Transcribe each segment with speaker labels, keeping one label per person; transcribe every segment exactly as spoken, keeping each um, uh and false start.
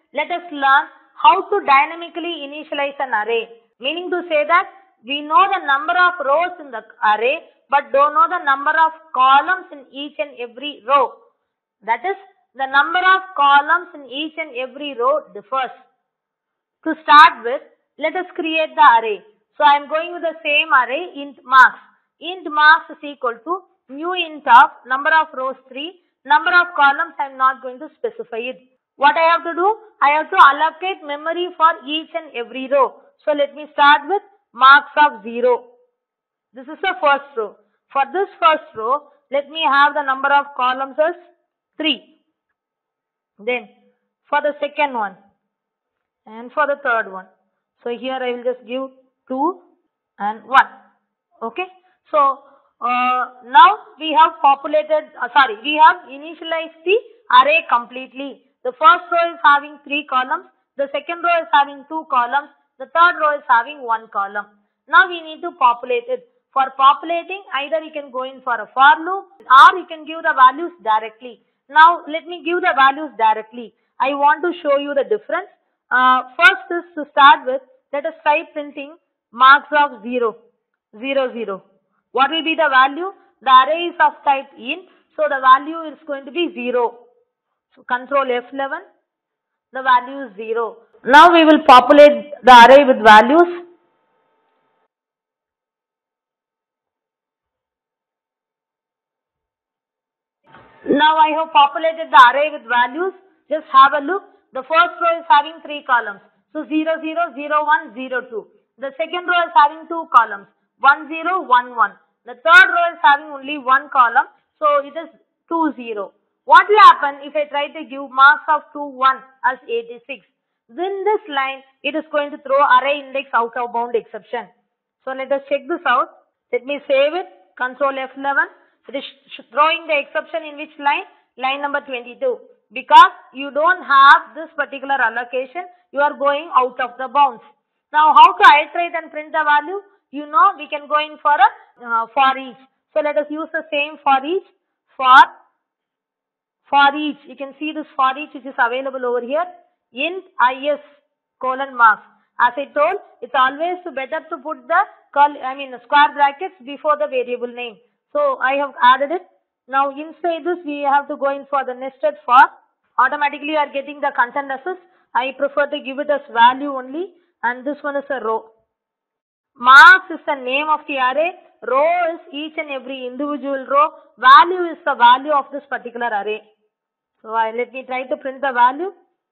Speaker 1: let us learn how to dynamically initialize an array. Meaning to say that we know the number of rows in the array but don't know the number of columns in each and every row. That is, the number of columns in each and every row differs. To start with, let us create the array. So I am going with the same array, int marks. Int marks is equal to new int of number of rows three, number of columns I am not going to specify it. What I have to do? I have to allocate memory for each and every row. So let me start with marks of zero. This is the first row. For this first row, let me have the number of columns as three. Then for the second one and for the third one. So here I will just give two and one. Okay. So uh, now we have populated, uh, sorry, we have initialized the array completely. The first row is having three columns. The second row is having two columns. The third row is having one column. Now we need to populate it. For populating, either you can go in for a for loop or you can give the values directly. Now let me give the values directly. I want to show you the difference. Uh, first is to start with, let us try printing marks of zero, zero, zero. What will be the value? The array is of type int, so the value is going to be zero. So control F eleven, the value is zero. Now we will populate the array with values. Now I have populated the array with values. Just have a look. The first row is having three columns. So zero, zero, zero, one, zero, two. The second row is having two columns. one, zero, one, one. The third row is having only one column. So it is two, zero. What will happen if I try to give marks of two, one as eighty-six? Then this line, it is going to throw array index out of bound exception. So let us check this out. Let me save it. Control F eleven. It is throwing the exception in which line? Line number twenty-two. Because you don't have this particular allocation, you are going out of the bounds. Now how to iterate and print the value? You know we can go in for a uh, for each. So let us use the same for each. For, for each. You can see this for each which is available over here. Int is colon marks. As I told, it's always better to put the I mean square brackets before the variable name. So I have added it. Now inside this we have to go in for the nested for. Automatically you are getting the content assist. I prefer to give it as value only, and this one is a row. Marks is the name of the array. Row is each and every individual row. Value is the value of this particular array. So I, let me try to print the value.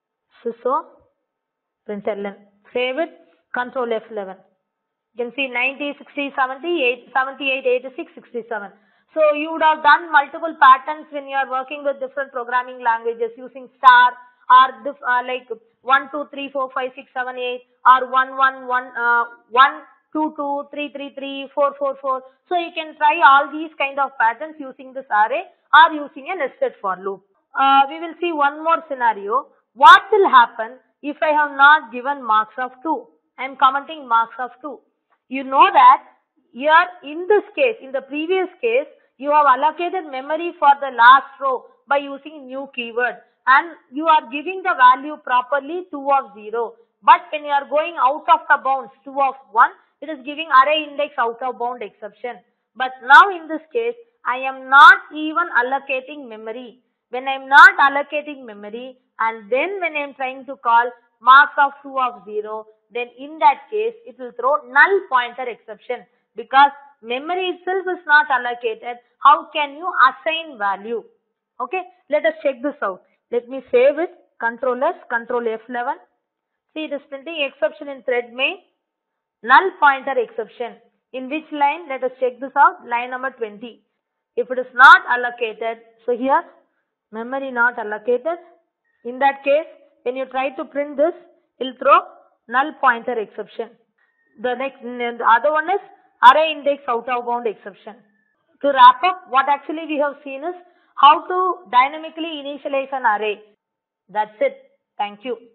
Speaker 1: So println. Save it. Control F eleven. You can see ninety, sixty, seventy, seventy-eight, eighty-six, sixty-seven. So you would have done multiple patterns when you are working with different programming languages using star or diff, uh, like one, two, three, four, five, six, seven, eight or one, one, one, uh, one, two, two, three, three, three, four, four, four. So you can try all these kind of patterns using this array or using a nested for loop. Uh, we will see one more scenario. What will happen if I have not given marks of two? I am commenting marks of two. You know that here in this case, in the previous case, you have allocated memory for the last row by using new keyword and you are giving the value properly two of zero. But when you are going out of the bounds two of one, it is giving array index out of bound exception. But now in this case, I am not even allocating memory. When I am not allocating memory and then when I am trying to call marks of two of zero, then in that case it will throw null pointer exception because memory itself is not allocated. How can you assign value? Okay, let us check this out. Let me save it. Control S, Control F eleven. See, it is printing exception in thread main. Null pointer exception. In which line? Let us check this out. Line number twenty. If it is not allocated, so here memory not allocated. In that case, when you try to print this, it will throw null pointer exception. The next, the other one is array index out of bound exception. To wrap up, what actually we have seen is how to dynamically initialize an array. That's it. Thank you.